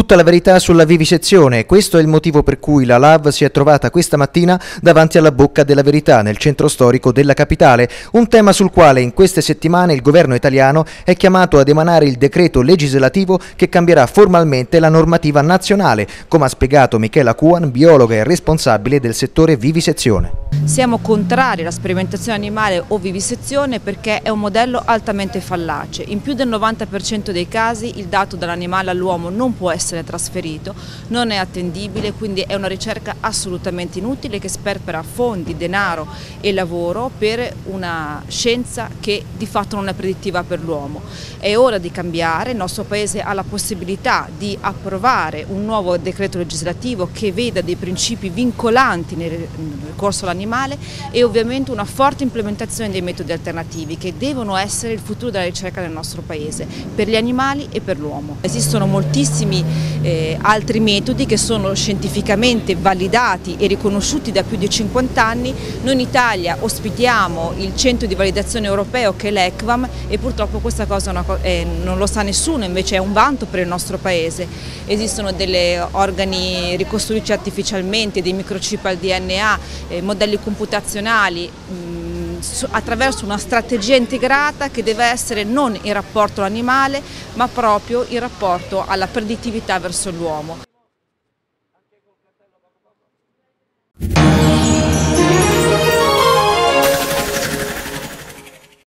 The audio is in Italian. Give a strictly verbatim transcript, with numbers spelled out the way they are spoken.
Tutta la verità sulla vivisezione, questo è il motivo per cui la L A V si è trovata questa mattina davanti alla Bocca della Verità nel centro storico della capitale, un tema sul quale in queste settimane il governo italiano è chiamato ad emanare il decreto legislativo che cambierà formalmente la normativa nazionale, come ha spiegato Michela Cuan, biologa e responsabile del settore vivisezione. Siamo contrari alla sperimentazione animale o vivisezione perché è un modello altamente fallace. In più del novanta per cento dei casi il dato dall'animale all'uomo non può essere trasferito, non è attendibile, quindi è una ricerca assolutamente inutile che sperpera fondi, denaro e lavoro per una scienza che di fatto non è predittiva per l'uomo. È ora di cambiare, il nostro Paese ha la possibilità di approvare un nuovo decreto legislativo che veda dei principi vincolanti nel ricorso all'animale e ovviamente una forte implementazione dei metodi alternativi che devono essere il futuro della ricerca nel nostro Paese, per gli animali e per l'uomo. Esistono moltissimi eh, altri metodi che sono scientificamente validati e riconosciuti da più di cinquanta anni. Noi in Italia ospitiamo il centro di validazione europeo che è l'ECVAM e purtroppo questa cosa una, eh, non lo sa nessuno, invece è un vanto per il nostro Paese. Esistono degli organi ricostruiti artificialmente, dei microchip al D N A, eh, modelli computazionali mh, attraverso una strategia integrata che deve essere non in rapporto all'animale ma proprio in rapporto alla predittività verso l'uomo.